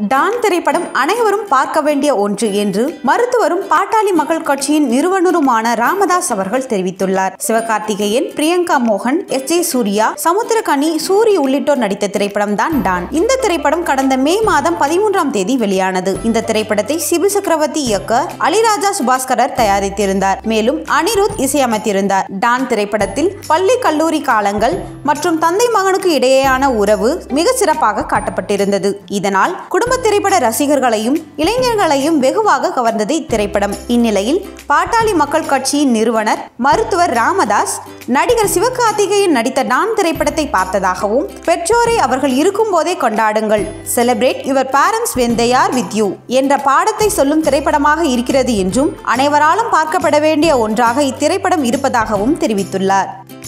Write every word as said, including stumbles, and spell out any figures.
Don திரைப்படம் அனைவரும் பார்க்க வேண்டிய ஒன்று என்று மருத்துவரும் பாட்டாளி மக்கள் கட்சியின் நிறுவனருமான ராமதாஸ் அவர்கள் தெரிவித்துள்ளார். சிவகார்த்திகேயன், பிரியங்கா மோகன், எஸ் ஜே சூர்யா, சமுத்திரகனி, சூரி உள்ளிட்டோர் நடித்த திரைப்படம் தான் டான். இந்த திரைப்படம் கடந்த மே மாதம் பதிமூன்றாம் தேதி வெளியானது. இந்த திரைப்படத்தை சிபு சக்கரவர்த்தி இயக்க அலிராஜா சுபாஸ்கரர் தயாரித்திருந்தார். மேலும் அனிருத் இசையமைத்திருந்தார். டான் திரைப்படத்தில் பள்ளி கல்லூரி காலங்கள் மற்றும் தந்தை மகனுக்கு இடையேயான உறவு மிக சிறப்பாக காட்டப்பட்டிருந்தது. இதனால் குடும்ப திரைப்பட ரசிகர்களையும் இளைஞர்களையும் வெகுவாக கவர்ந்தது இத்திரைப்படம். இந்நிலையில் பாட்டாளி மக்கள் கட்சியின் நிறுவனர் மருத்துவர் ராமதாஸ் நடிகர் சிவகார்த்திகேயன் நடித்த டான் திரைப்படத்தை பார்த்ததாகவும், பெற்றோரை அவர்கள் இருக்கும் போதே கொண்டாடுங்கள், celebrate your parents when they are with you என்ற பாடத்தை சொல்லும் திரைப்படமாக இருக்கிறது என்றும், அனைவராலும் பார்க்கப்பட வேண்டிய ஒன்றாக இத்திரைப்படம் இருப்பதாகவும் தெரிவித்துள்ளார்.